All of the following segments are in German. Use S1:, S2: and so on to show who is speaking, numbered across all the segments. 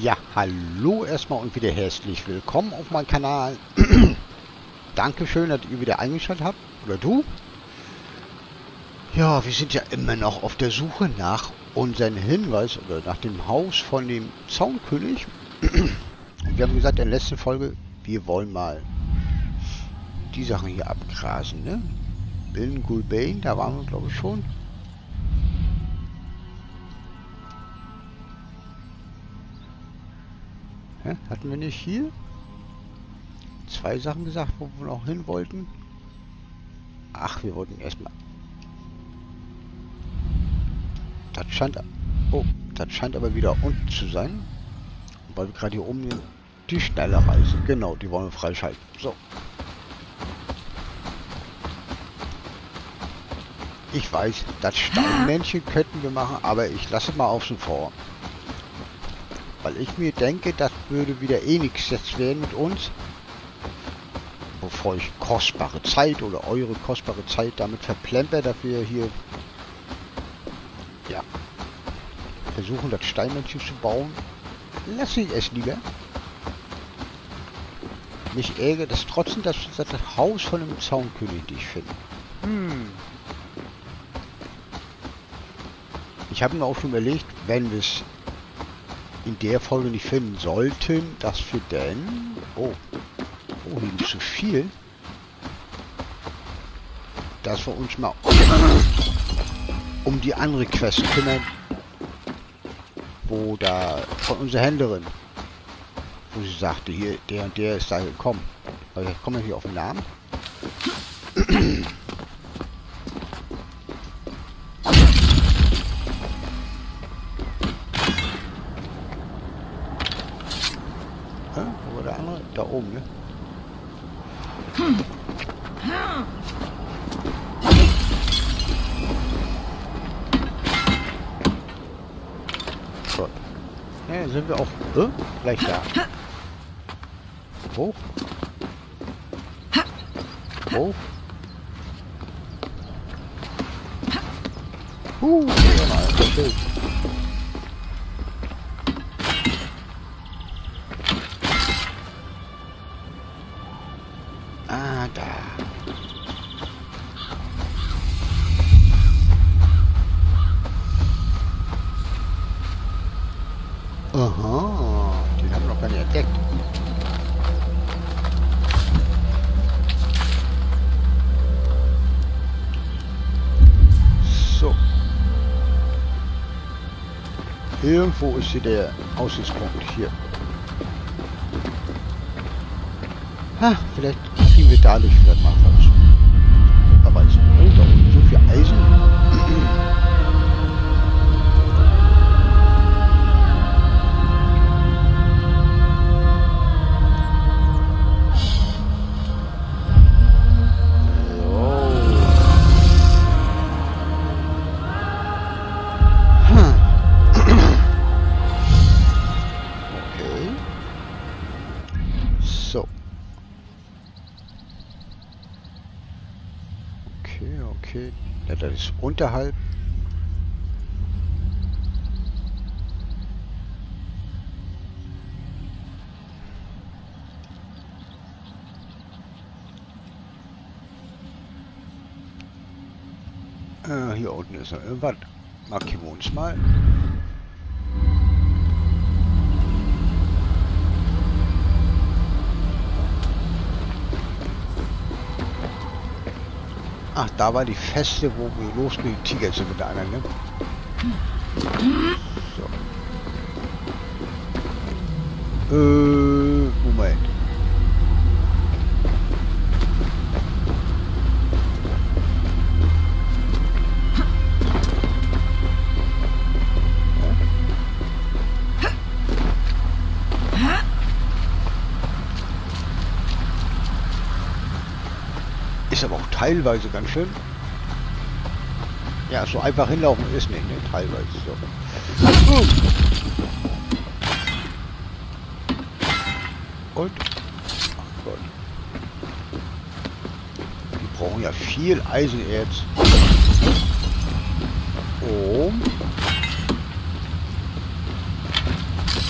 S1: Ja, hallo erstmal und wieder herzlich willkommen auf meinem Kanal. Dankeschön, dass ihr wieder eingeschaltet habt. Oder du. Ja, wir sind ja immer noch auf der Suche nach unserem Hinweis oder nach dem Haus von dem Zaunkönig. Und wir haben gesagt in der letzten Folge, wir wollen mal die Sachen hier abgrasen, ne? Bin Gulbane, da waren wir glaube ich schon. Hä? Hatten wir nicht hier zwei Sachen gesagt, wo wir noch hin wollten? Ach, wir wollten erstmal. Das scheint aber wieder unten zu sein. Weil wir gerade hier oben die schnelle Reise. Genau, die wollen wir freischalten. So. Ich weiß, das Steinmännchen könnten wir machen, aber ich lasse mal außen vor. Weil ich mir denke, das würde wieder eh nichts jetzt werden mit uns. Bevor ich kostbare Zeit oder eure kostbare Zeit damit verplempert, dass wir hier ja versuchen, das Steinmännchen zu bauen. Lasse ich es lieber. Mich ärgert es trotzdem, dass das Haus von dem Zaunkönig nicht finden. Ich habe mir auch schon überlegt, wenn wir es in der Folge nicht finden sollten, dass wir denn... Oh, hier nicht zu viel. Dass wir uns mal um die andere Quest kümmern, wo da von unserer Händlerin, wo sie sagte, hier, der und der ist da gekommen. Also ich komme hier auf den Namen. Wo war der andere? Da oben, ne? So. Ja, sind wir auch gleich da. Hoch. Hoch. Ja, schön. Ah, da. Aha, den haben wir noch gar nicht entdeckt. So. Irgendwo ist hier der Aussichtspunkt. Hier. Ha, vielleicht kriegen wir dadurch vielleicht mal was. Aber es bringt doch so viel Eisen. Okay. Ja, das ist unterhalb. Hier unten ist noch irgendwas. Markieren wir uns mal. Ach, da war die Feste, wo wir losgetigert sind mit der anderen, ne? So. Moment. Ist aber auch teilweise ganz schön. Ja, so einfach hinlaufen ist nicht, ne? Teilweise so. Und? Ach Gott. Die brauchen ja viel Eisenerz.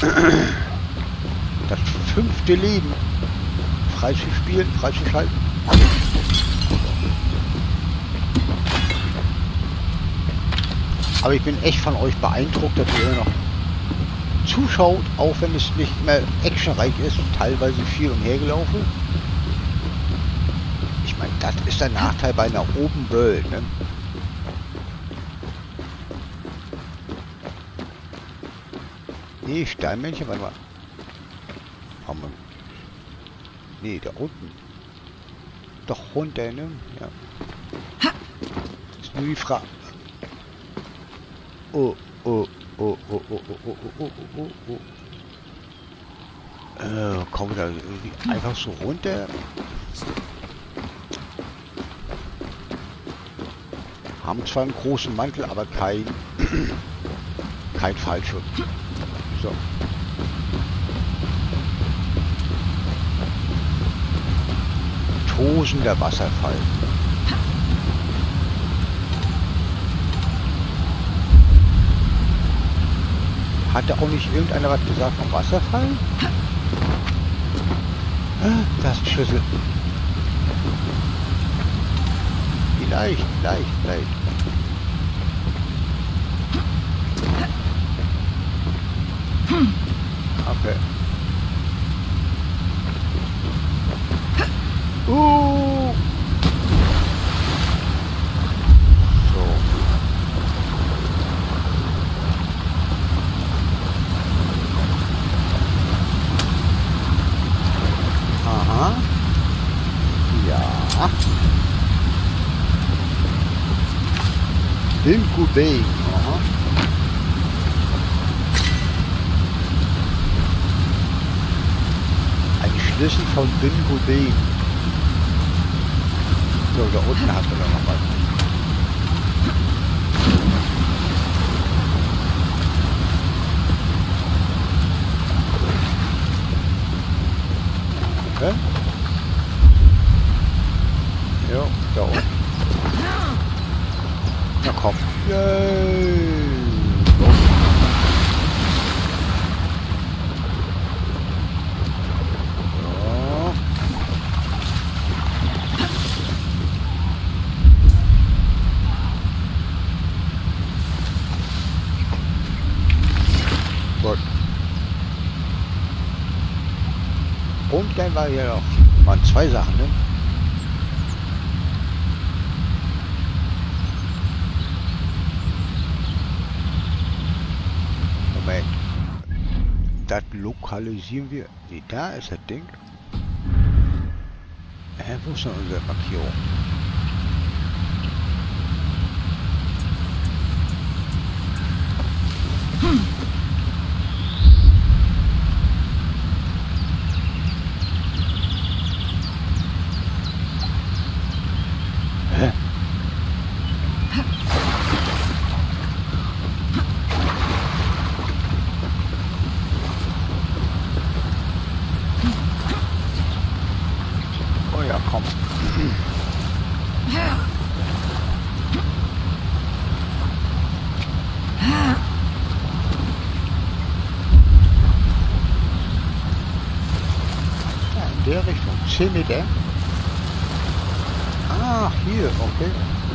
S1: Das 5. Leben. Freizuspielen, freizuschalten. Aber ich bin echt von euch beeindruckt, dass ihr noch zuschaut, auch wenn es nicht mehr actionreich ist und teilweise viel umhergelaufen. Ich meine, das ist der Nachteil bei einer Open World, ne? Nee, Steinmännchen, warte mal. Haben wir. Nee, da unten. Doch runter, ne? Ja. Ist nur die Frage. Oh, oh, oh, oh, oh, oh, oh, oh, oh, oh, oh. Kommen wir da irgendwie einfach so runter? Haben zwar einen großen Mantel, aber kein Fallschirm. So. Tosender Wasserfall. Hatte auch nicht irgendeiner was gesagt vom Wasserfall? Das ist ein Schlüssel. Vielleicht. Okay. So. Aha. Ja. Bingo Bay. Aha. Ein Schlüssel von Bingo Bay. So, da unten hast du da noch was. Okay. Ja, da unten. Na komm. Yay. Gut. Und dann war hier noch waren 2 Sachen, ne? Moment. Das lokalisieren wir. Nee, da ist das Ding. Wo ist denn unsere Markierung? Oh ja, komm. Ja, in der Richtung. 10 Meter. Ah, hier, okay.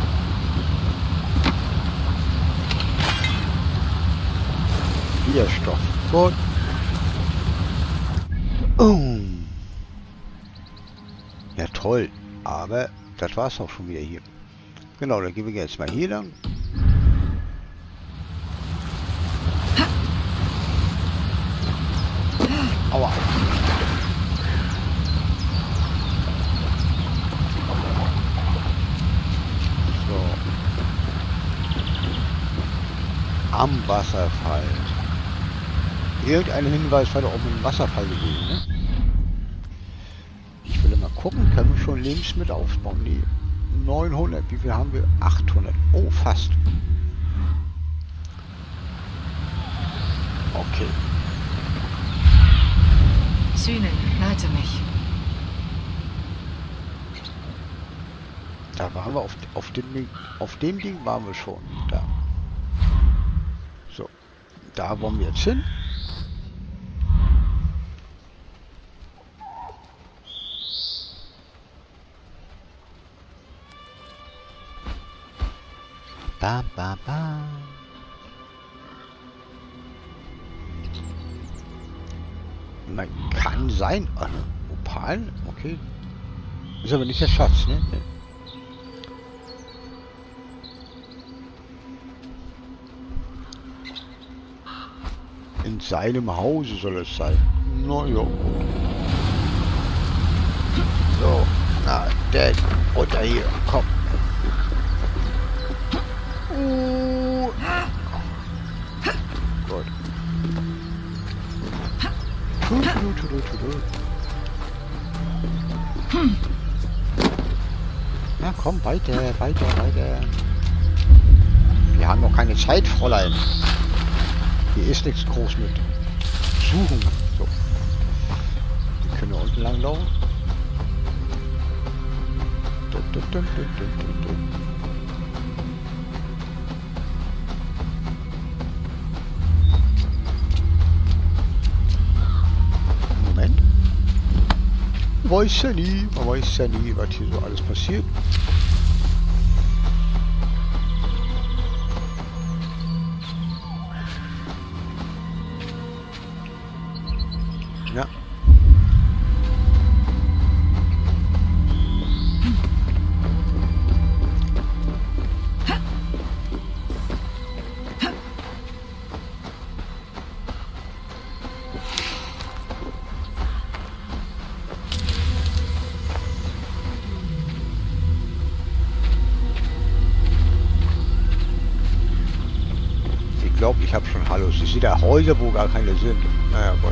S1: Widerstoff. Gut. Ja, toll. Aber das war's auch schon wieder hier. Genau, dann gehen wir jetzt mal hier lang. Aua. So. Am Wasserfall. Irgendein Hinweis war da oben im Wasserfall gewesen, ne? Ich will mal gucken, können wir schon Lebensmittel aufbauen? Nee. 900, wie viel haben wir? 800. Oh, fast. Okay.
S2: Sühnen, leite mich.
S1: Da waren wir auf dem Ding waren wir schon. Da. So. Da wollen wir jetzt hin. Bam, bam, bam. Man kann sein. Ach, Opal? Okay. Ist aber nicht der Schatz, ne? Nee. In seinem Hause soll es sein. Na ja, gut. So, na, Dad, runter hier, komm. Gut. Na komm, weiter, weiter, weiter. Wir haben noch keine Zeit, Fräulein. Hier ist nichts groß mit Suchen. So. Wir können unten lang laufen. Moment. Weiß ja nie, man weiß ja nie, was hier so alles passiert. Ja. Ich glaube, ich habe schon Hallos. Ich sehe da Häuser, wo gar keine sind. Naja, gut.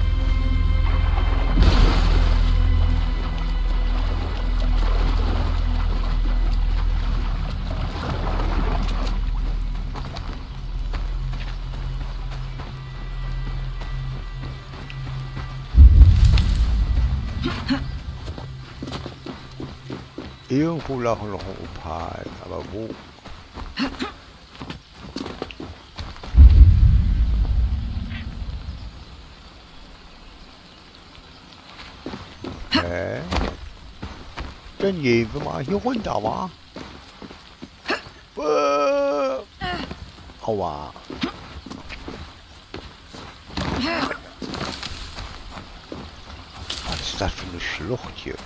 S1: Irgendwo lag noch ein Opal, aber wo? Dann gehen wir mal hier runter, wa? Aua. Was ist das für eine Schlucht hier?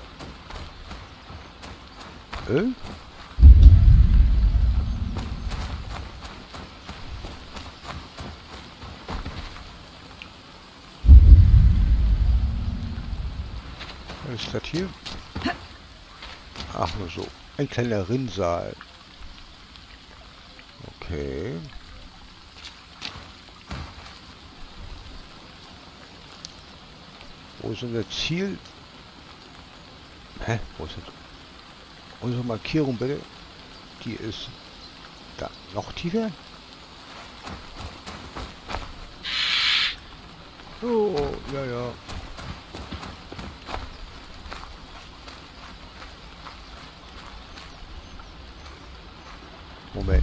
S1: Was ist das hier? Ach, nur so. Ein kleiner Rinnsal. Okay. Wo ist unser Ziel? Hä? Wo ist das? Unsere Markierung bitte. Die ist da. Noch tiefer? Oh, ja, ja. Moment.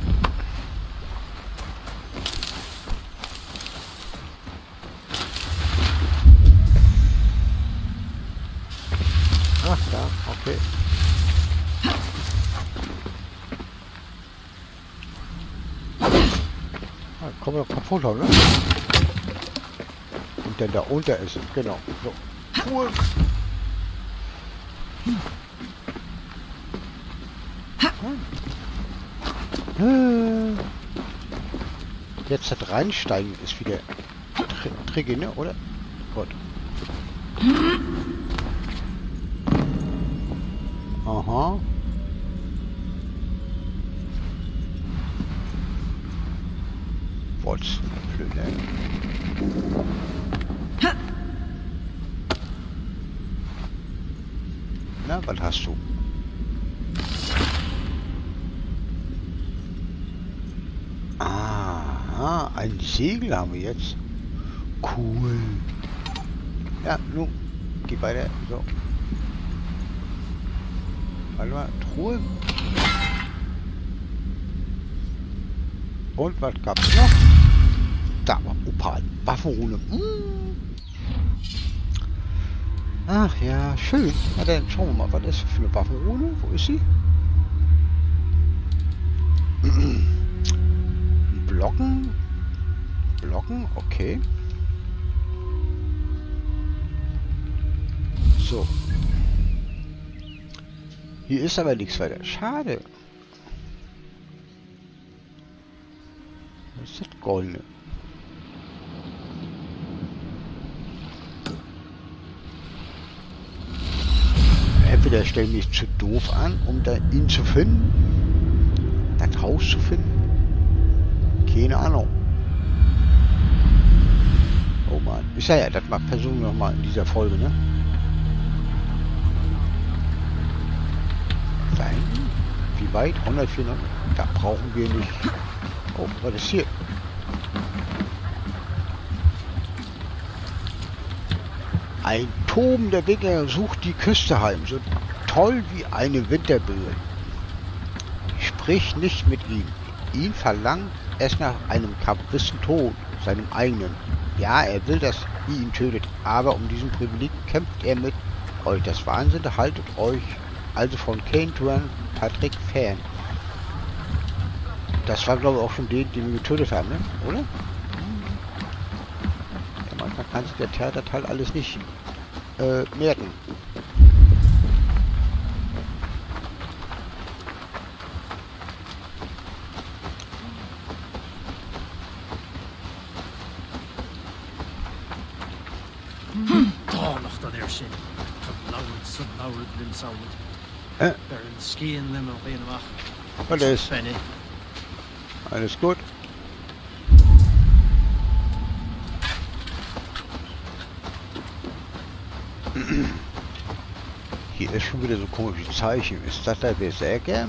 S1: Ach, da, okay. Ah, kommen wir noch kaputt, ne? Und dann da unter ist es, genau. So. Cool. Jetzt das Reinsteigen ist wieder tricky, ne? Oder? Gut. Aha. Wolfsflügel. Na, was hast du? Ah, ein Segel haben wir jetzt. Cool. Ja, nun, geh weiter. So. Warte mal, Truhe. Und was gab's noch? Da, Opal, Waffenrune. Ach ja, schön. Na dann schauen wir mal, was ist das für eine Waffenrune? Wo ist sie? Blocken. Blocken, okay. So. Hier ist aber nichts weiter. Schade. Was ist das Goldene? Entweder stelle ich mich zu doof an, um da ihn zu finden. Das Haus zu finden. Keine Ahnung. Oh Mann. Ich sag ja, das mal versuchen wir nochmal in dieser Folge, ne? Da hinten? Wie weit? 100, 400? Da brauchen wir nicht. Oh, was ist hier? Ein tobender Wikinger sucht die Küste heim, so toll wie eine Winterböe. Sprich nicht mit ihm. Ihn verlangt es nach einem gewissen Tod, seinem eigenen. Ja, er will, dass ihr ihn tötet, aber um diesen Privileg kämpft er mit euch. Das Wahnsinn, haltet euch also von Kane Duran Patrick fern. Das war, glaube ich, auch schon den wir getötet haben, ne? Oder? Ja, manchmal kann sich der Theaterteil alles nicht merken.
S3: Oh, noch da der Sinn. So laut dem Sound. Skiing them auf jeden Fall.
S1: Was ist? Alles gut. Hier ist schon wieder so komische Zeichen. Ist das der Berserker?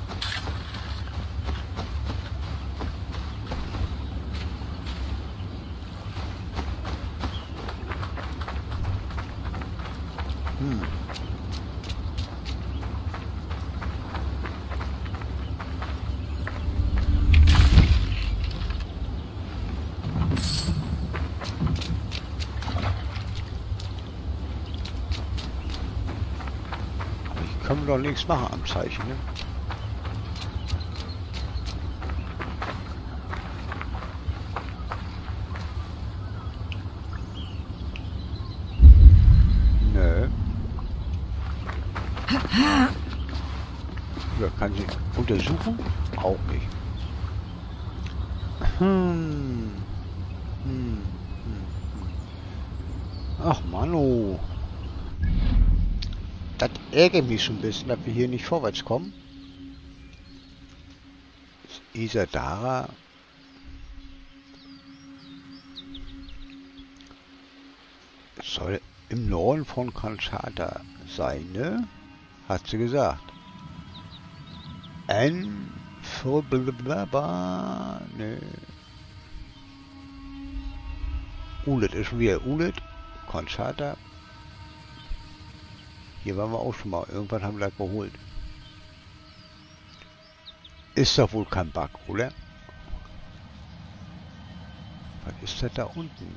S1: Können wir doch nichts machen am Zeichen, ne? Nö. Ja, kann sie untersuchen? Auch nicht. Ach Manu. Das ärgert mich schon ein bisschen, dass wir hier nicht vorwärts kommen. Isadara. Soll im Norden von Kanchata sein, ne? Hat sie gesagt. Ne. Ulet ist schon wieder Ulet. Kanchata. Hier waren wir auch schon mal. Irgendwann haben wir das geholt. Ist doch wohl kein Bug, oder? Was ist das da unten?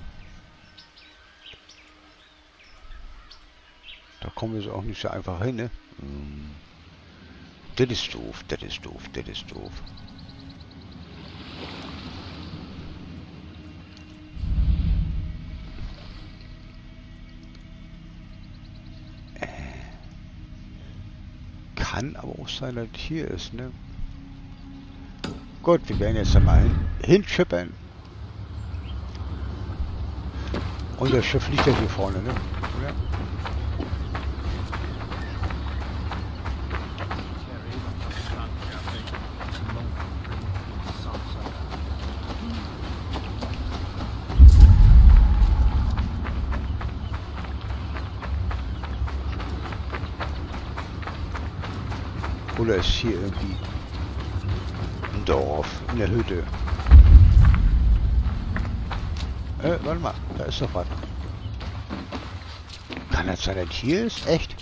S1: Da kommen wir so auch nicht so einfach hin, ne? Das ist doof, das ist doof, das ist doof. Kann aber auch sein, dass hier ist, ne? Gut, wir werden jetzt einmal hinschippern. Und das Schiff liegt ja hier vorne, ne? Oder? Oder ist hier irgendwie ein Dorf in der Hütte? Warte mal, da ist doch was. Kann das sein, dass hier ist? Echt?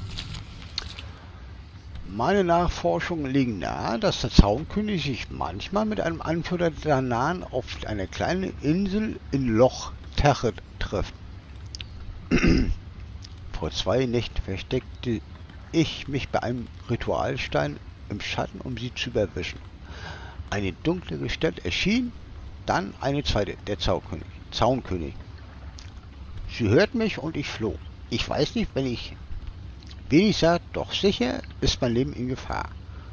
S1: Meine Nachforschungen legen nahe, dass der Zaunkönig sich manchmal mit einem Anführer der Nahen auf einer kleinen Insel in Loch Tachet trifft. Vor 2 Nächten versteckte ich mich bei einem Ritualstein im Schatten, um sie zu überwischen. Eine dunkle Gestalt erschien, dann eine zweite, der Zaunkönig. Sie hört mich und ich floh. Ich weiß nicht, wenn ich wenig sah, doch sicher ist mein Leben in Gefahr.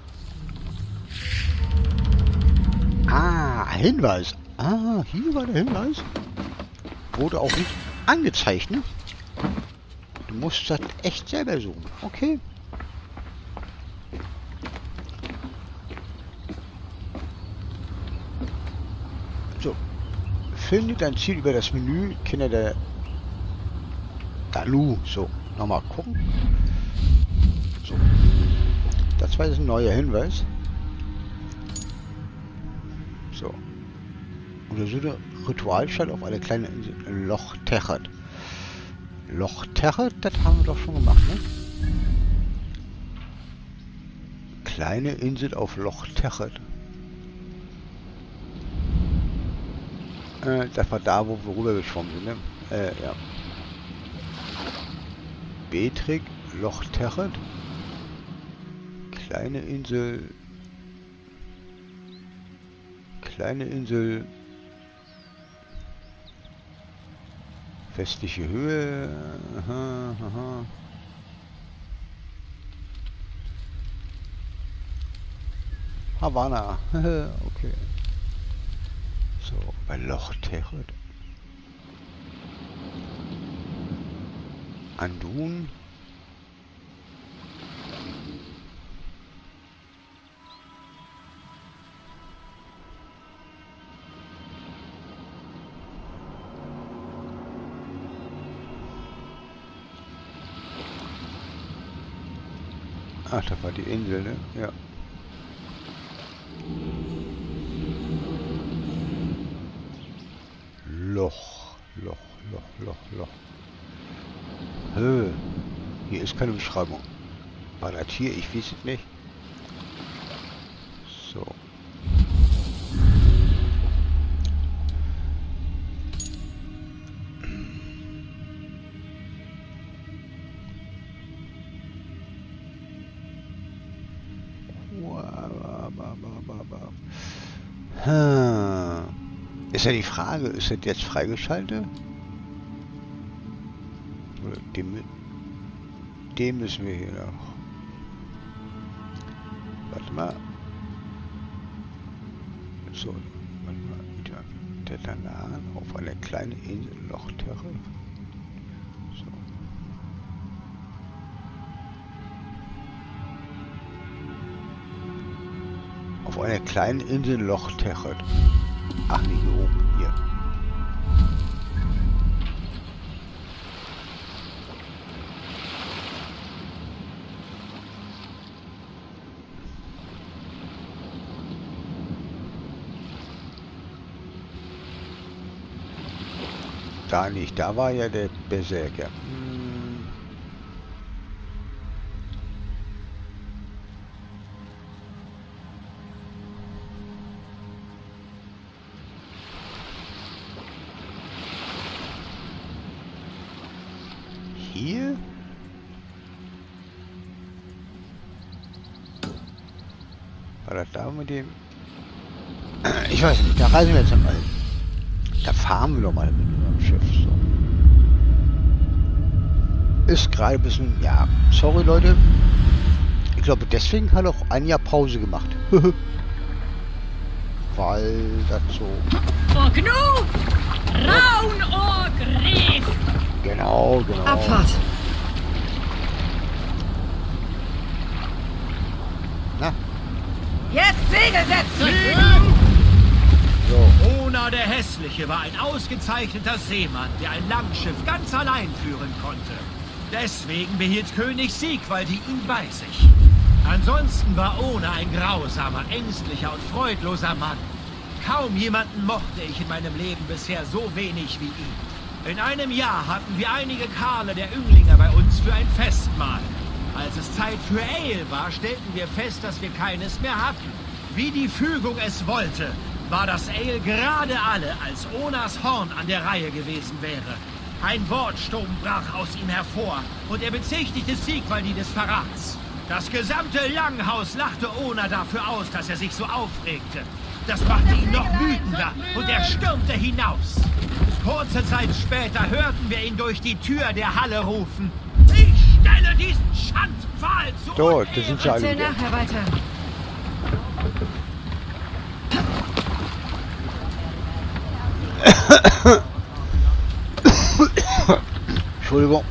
S1: Ah, Hinweis. Ah, hier war der Hinweis. Wurde auch nicht angezeigt, ne? Du musst das echt selber suchen. Okay. So. Finde dein Ziel über das Menü. Kinder der Dalu. So. Nochmal gucken. So. Das war jetzt ein neuer Hinweis. So. Untersuche Ritualstadt auf eine kleine Insel. Loch Techert. Loch Techert, das haben wir doch schon gemacht, ne? Kleine Insel auf Loch Techert. Das war da, wo wir rübergeschwommen sind, ne? Ja. Betrig, Loch Techert. Kleine Insel. Kleine Insel. Westliche Höhe. Aha, aha. Havanna. Okay. So, bei Loch Techert. Andun. Ach, das war die Insel, ne? Ja. Loch. Hier ist keine Beschreibung. War das hier? Ich weiß es nicht. So. Ist ja die Frage, ist das jetzt freigeschaltet? Oder dem müssen wir hier noch. Warte mal. So, warte mal, wieder. Tetanan auf eine kleine Insel Loch Techert. So. Auf einer kleinen Insel Loch Techert. Ach, nicht hier oben, hier. Da nicht, da war ja der Berserker. Hier? War das da mit dem? Ich weiß nicht, da reisen wir jetzt mal hin. Da fahren wir doch mal mit unserem Schiff. So. Ist gerade ein bisschen, ja, sorry Leute. Ich glaube, deswegen hat auch Anja Pause gemacht. Weil das so...
S4: Genug! Raunohr Griff!
S1: Genau.
S2: Abfahrt!
S1: Na?
S4: Jetzt Segel setzen!
S1: So.
S3: Ona der Hässliche war ein ausgezeichneter Seemann, der ein Langschiff ganz allein führen konnte. Deswegen behielt König Sigvaldi ihn bei sich. Ansonsten war Ona ein grausamer, ängstlicher und freudloser Mann. Kaum jemanden mochte ich in meinem Leben bisher so wenig wie ihn. In einem Jahr hatten wir einige Karle der Ünglinger bei uns für ein Festmahl. Als es Zeit für Ale war, stellten wir fest, dass wir keines mehr hatten. Wie die Fügung es wollte, war das Ale gerade alle, als Onas Horn an der Reihe gewesen wäre. Ein Wortsturm brach aus ihm hervor und er bezichtigte Sigvaldi des Verrats. Das gesamte Langhaus lachte Ona dafür aus, dass er sich so aufregte. Das machte ihn noch wütender und er stürmte hinaus. Kurze Zeit später hörten wir ihn durch die Tür der Halle rufen. Ich stelle diesen Schandpfahl zu.
S1: Dort, das sind sie alle
S2: Erzähl
S1: wieder.
S2: nachher weiter.
S1: Entschuldigung.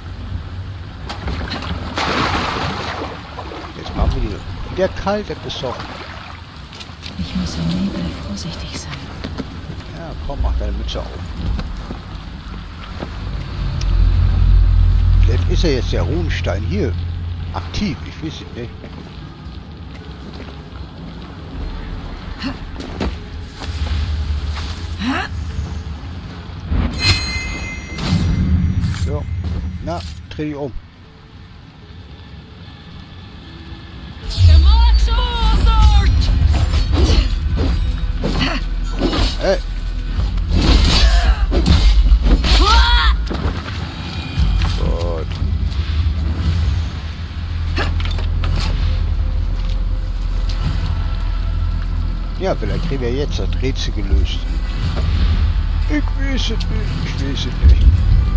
S1: Jetzt machen wir die wieder kalt, das ist doch...
S2: Ich muss im Nebel vorsichtig sein.
S1: Ja, komm, mach deine Mütze auf. Vielleicht ist ja jetzt der Runenstein hier aktiv, ich weiß es nicht. So, na, dreh dich um. Hey. Gut. Ja, vielleicht kriegen wir jetzt das Rätsel gelöst. Ich weiß es nicht, ich weiß es nicht.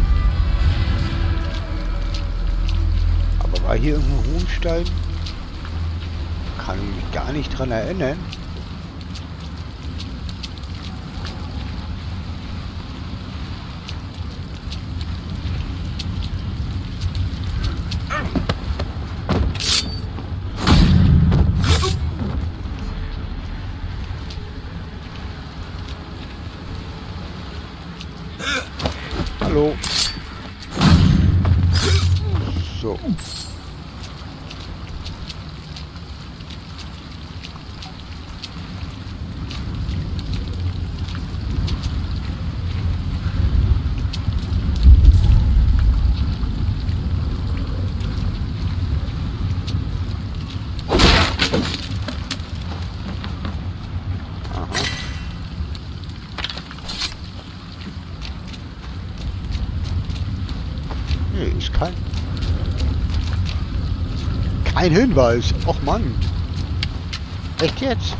S1: Aber war hier irgendein Runenstein? Kann ich mich gar nicht dran erinnern. Hallo. So. Nee, ist kein Hinweis. Och Mann. Echt jetzt?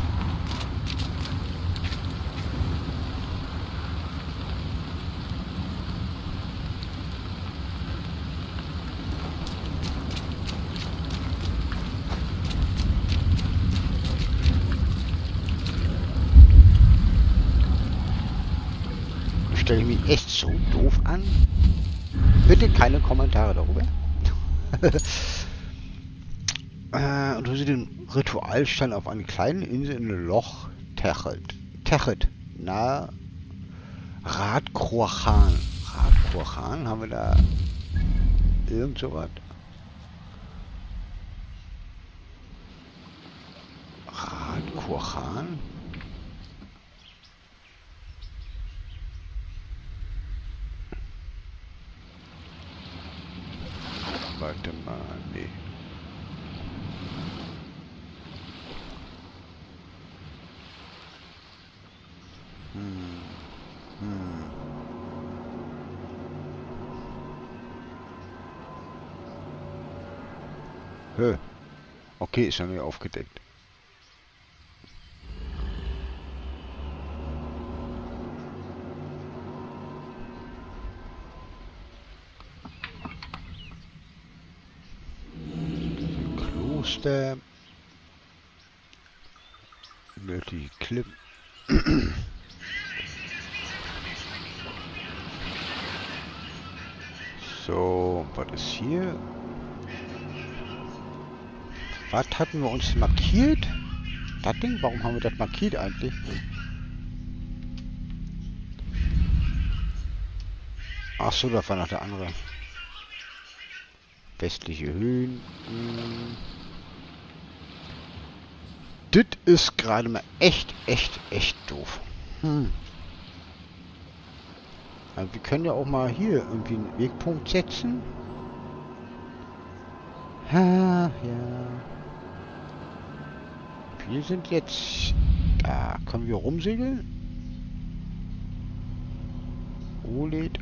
S1: Stelle ich mich echt so doof an? Bitte keine Kommentare darüber. Und du siehst den Ritualstein auf einer kleinen Insel in einem Loch Techet, nahe Radcroachan. Radcroachan, haben wir da irgend sowas? Radcroachan? Warte mal, nee. Okay, ist ja nicht aufgedeckt. Kloster. Nötige Klippen. So, was ist hier? Was hatten wir uns markiert? Das Ding? Warum haben wir das markiert eigentlich? Ach so, das war noch der andere. Westliche Höhen. Das ist gerade mal echt doof. Also wir können ja auch mal hier irgendwie einen Wegpunkt setzen. Ja. Wir sind jetzt... Da können wir rumsegeln. OLED.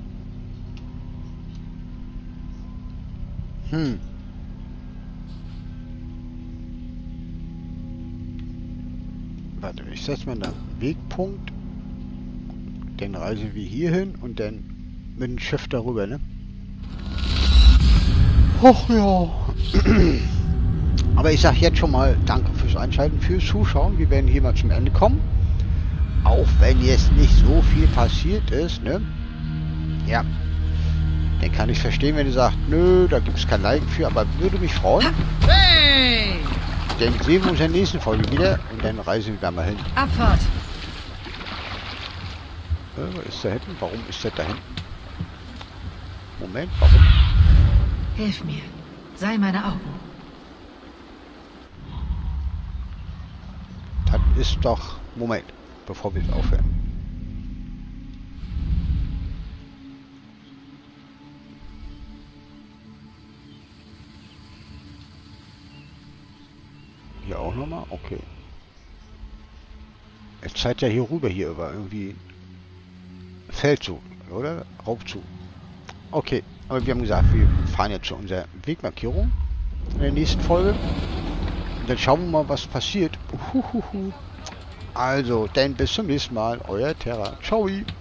S1: Warte, ich setze mal einen Wegpunkt. Dann reisen wir hier hin und dann mit dem Schiff darüber, ne? Och ja. Aber ich sag jetzt schon mal danke fürs Einschalten, fürs Zuschauen. Wir werden hier mal zum Ende kommen. Auch wenn jetzt nicht so viel passiert ist, ne? Ja. Dann kann ich verstehen, wenn ihr sagt, nö, da gibt es kein Like für, aber würde mich freuen.
S4: Hey!
S1: Dann sehen wir uns in der nächsten Folge wieder und dann reisen wir da mal hin.
S4: Abfahrt!
S1: Was ist da hinten? Warum ist das da hinten? Moment, warum?
S2: Hilf mir. Sei meine Augen.
S1: Das ist doch... Moment, bevor wir aufhören. Hier auch nochmal? Okay. Es zeigt ja hier rüber hier über irgendwie Feldzug, oder? Raubzug. Okay, aber wir haben gesagt, wir fahren jetzt zu unserer Wegmarkierung in der nächsten Folge. Und dann schauen wir mal, was passiert. Also, dann bis zum nächsten Mal. Euer Terra. Ciao.